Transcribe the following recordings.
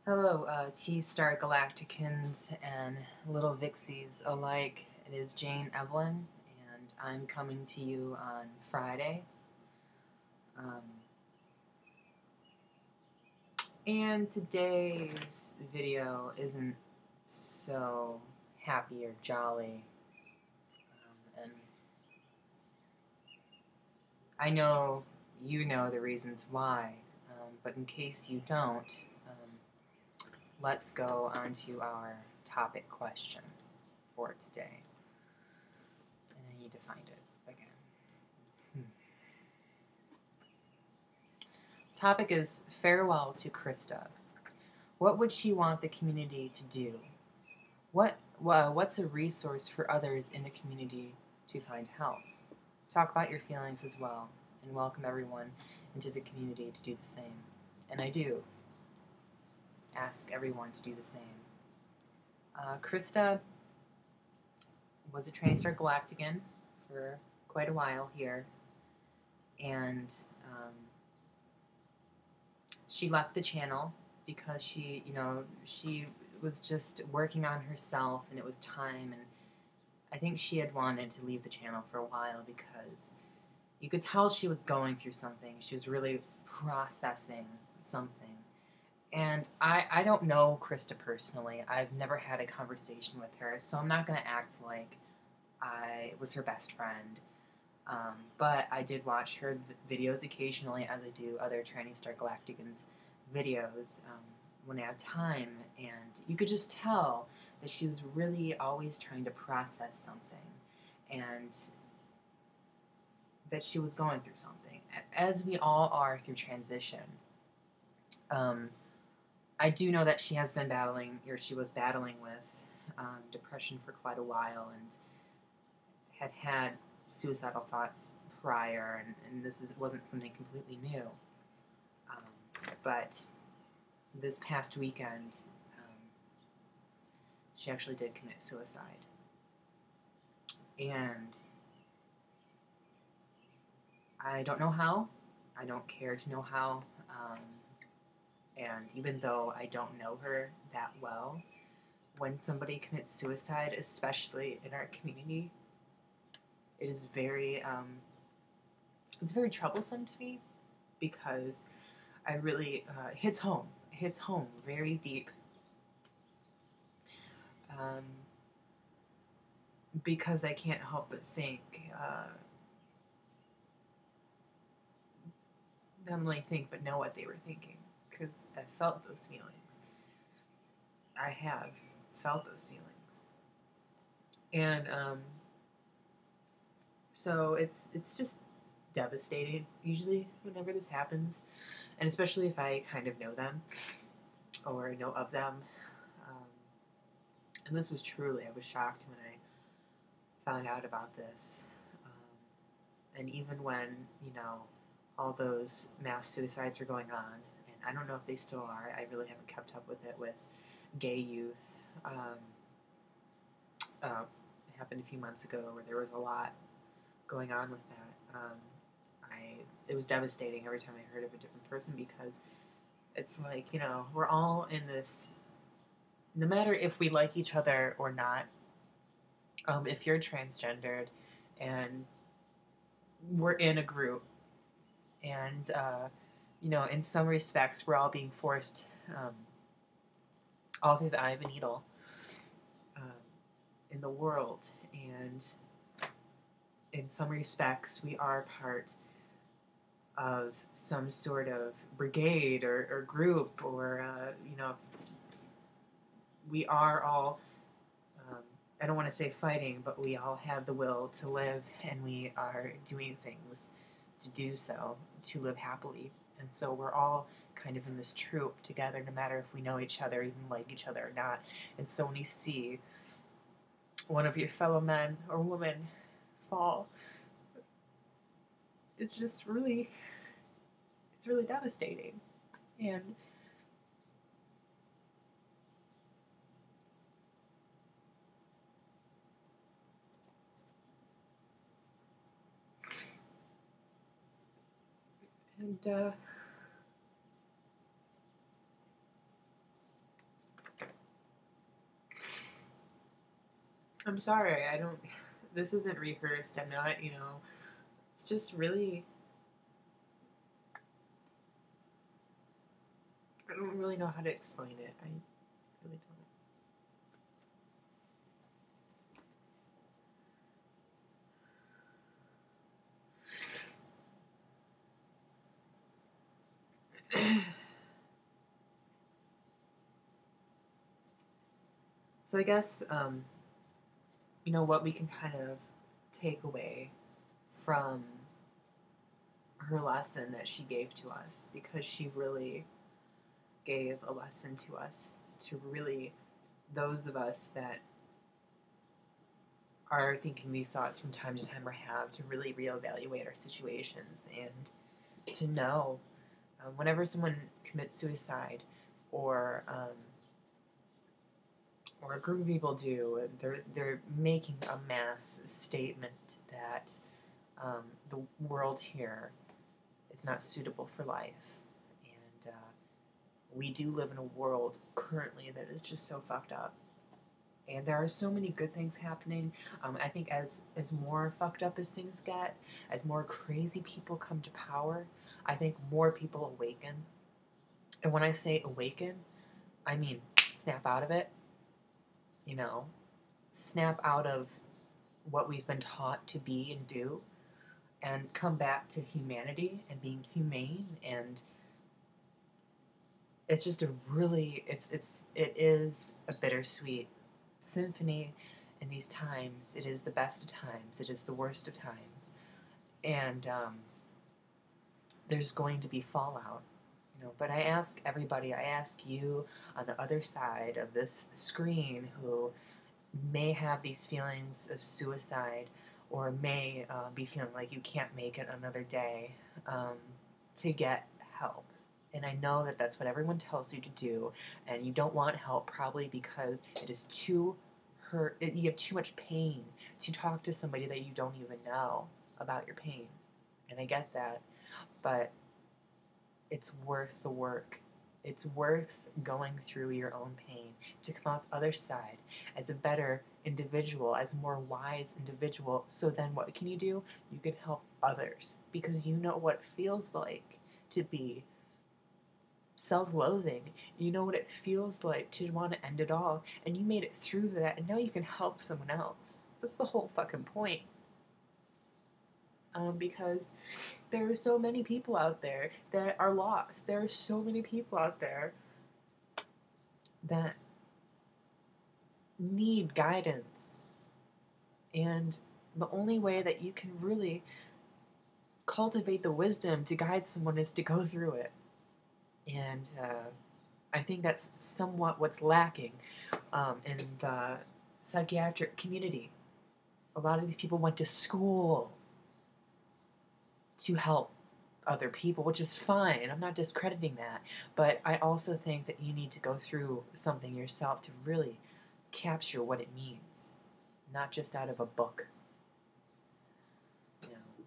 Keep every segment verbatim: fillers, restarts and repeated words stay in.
Hello, uh, T-Star Galacticans and Little Vixies alike. It is Jane Evelyn, and I'm coming to you on Friday. Um, and today's video isn't so happy or jolly. Um, and I know you know the reasons why, um, but in case you don't, um, let's go on to our topic question for today. And I need to find it again. Hmm. Topic is farewell to Krista. What would she want the community to do? What uh, what's a resource for others in the community to find help? Talk about your feelings as well, and welcome everyone into the community to do the same. And I do ask everyone to do the same. Uh, Krista was a TrainStar Galactican for quite a while here, and um, she left the channel because she, you know, she was just working on herself, and it was time, and I think she had wanted to leave the channel for a while because you could tell she was going through something. She was really processing something. And I, I don't know Krista personally. I've never had a conversation with her, so I'm not going to act like I was her best friend. Um, but I did watch her videos occasionally, as I do other TrainStar Galacticans videos um, when I have time, and you could just tell that she was really always trying to process something, and that she was going through something, as we all are through transition. Um, I do know that she has been battling, or she was battling with um, depression for quite a while, and had had suicidal thoughts prior, and, and this is, wasn't something completely new. Um, but this past weekend, um, she actually did commit suicide. And I don't know how. I don't care to know how. Um, and even though I don't know her that well, when somebody commits suicide, especially in our community, it is very, um, it's very troublesome to me because I really uh, hits home. It hits home very deep. Um, because I can't help but think, uh, not only think but know what they were thinking, because I felt those feelings. I have felt those feelings, and um, so it's it's just devastating usually whenever this happens, and especially if I kind of know them or know of them. Um, and this was truly, I was shocked when I found out about this. Um, and even when, you know, all those mass suicides were going on, and I don't know if they still are, I really haven't kept up with it, with gay youth. Um, uh, it happened a few months ago where there was a lot going on with that. Um, I it was devastating every time I heard of a different person, because it's like, you know, we're all in this, no matter if we like each other or not. Um, if you're transgendered and we're in a group, and uh, you know, in some respects, we're all being forced um, all through the eye of a needle um, in the world, and in some respects, we are part of some sort of brigade or, or group, or uh, you know, we are all. Um, I don't want to say fighting, but we all have the will to live, and we are doing things to do so, to live happily. And so we're all kind of in this troop together, no matter if we know each other, even like each other or not. And so when you see one of your fellow men or women fall, it's just really, it's really devastating. And and uh, I'm sorry, I don't, this isn't rehearsed. I'm not, you know, it's just really, I don't really know how to explain it. I really don't. So I guess, um, you know, what we can kind of take away from her lesson that she gave to us, because she really gave a lesson to us, to really, those of us that are thinking these thoughts from time to time or have, to really reevaluate our situations and to know um, whenever someone commits suicide, or um, or a group of people do, they're they're making a mass statement that um, the world here is not suitable for life, and uh, we do live in a world currently that is just so fucked up. And there are so many good things happening. Um, I think as as more fucked up as things get, as more crazy people come to power, I think more people awaken. And when I say awaken, I mean snap out of it. You know, snap out of what we've been taught to be and do, and come back to humanity and being humane. And it's just a really, it's it's it is a bittersweet symphony in these times. It is the best of times. It is the worst of times. And um, there's going to be fallout. You know, but I ask everybody, I ask you on the other side of this screen who may have these feelings of suicide, or may uh, be feeling like you can't make it another day, um, to get help. And I know that that's what everyone tells you to do, and you don't want help probably because it is too hurt. It, you have too much pain to talk to somebody that you don't even know about your pain. And I get that, but it's worth the work. It's worth going through your own pain to come out the other side as a better individual, as a more wise individual. So then what can you do? You can help others, because you know what it feels like to be self-loathing. You know what it feels like to want to end it all, and you made it through that, and now you can help someone else. That's the whole fucking point. Um, because there are so many people out there that are lost. There are so many people out there that need guidance. And the only way that you can really cultivate the wisdom to guide someone is to go through it. And uh, I think that's somewhat what's lacking um, in the psychiatric community. A lot of these people went to school to help other people, which is fine. I'm not discrediting that. But I also think that you need to go through something yourself to really capture what it means, not just out of a book. You know.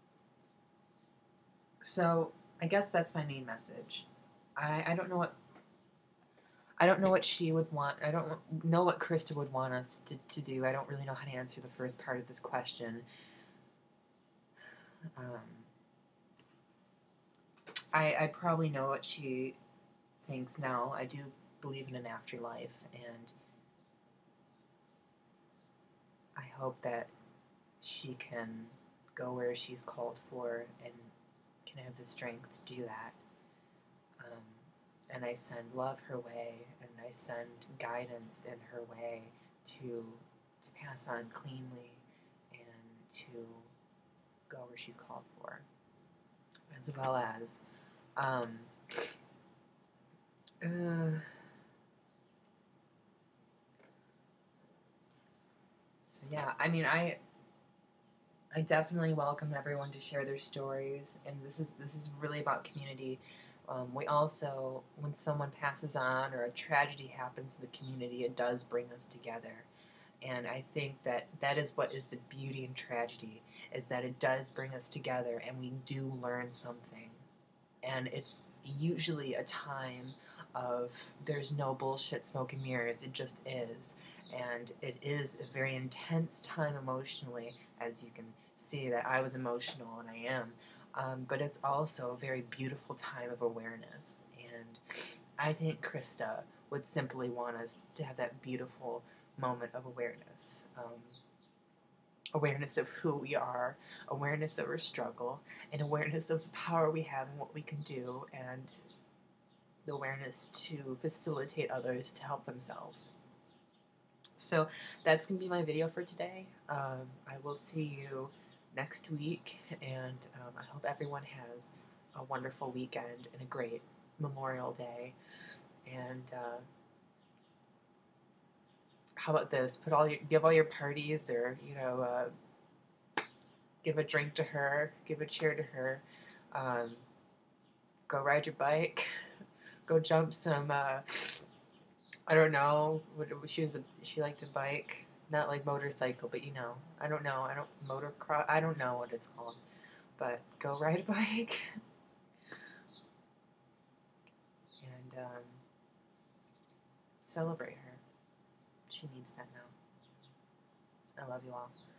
So I guess that's my main message. I, I don't know what I don't know what she would want. I don't know what Krista would want us to, to do. I don't really know how to answer the first part of this question. Um, I, I probably know what she thinks now. I do believe in an afterlife, and I hope that she can go where she's called for and can have the strength to do that. Um, and I send love her way, and I send guidance in her way to to pass on cleanly and to go where she's called for, as well as um, uh, so yeah, I mean, I I definitely welcome everyone to share their stories, and this is this is really about community. Um, we also, when someone passes on or a tragedy happens in the community, it does bring us together. And I think that that is what is the beauty in tragedy, is that it does bring us together, and we do learn something. And it's usually a time of there's no bullshit, smoke and mirrors. It just is. And it is a very intense time emotionally, as you can see that I was emotional, and I am. Um, but it's also a very beautiful time of awareness. And I think Krista would simply want us to have that beautiful moment of awareness. Um, awareness of who we are, awareness of our struggle, and awareness of the power we have and what we can do, and the awareness to facilitate others to help themselves. So that's going to be my video for today. Um, I will see you next week, and um, I hope everyone has a wonderful weekend and a great Memorial Day. And uh, how about this? Put all your, give all your parties, or you know, uh, give a drink to her, give a cheer to her. Um, go ride your bike, go jump some. Uh, I don't know. What she was? A, she liked to bike, not like motorcycle, but you know, I don't know. I don't motocross. I don't know what it's called, but go ride a bike and um, celebrate her. She needs that now. I love you all.